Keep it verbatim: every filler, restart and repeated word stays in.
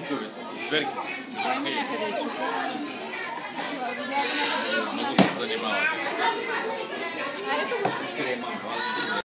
чукове са, зверки са. Дай ми някъде чука. Много се занимават. Айде, Ще е малко.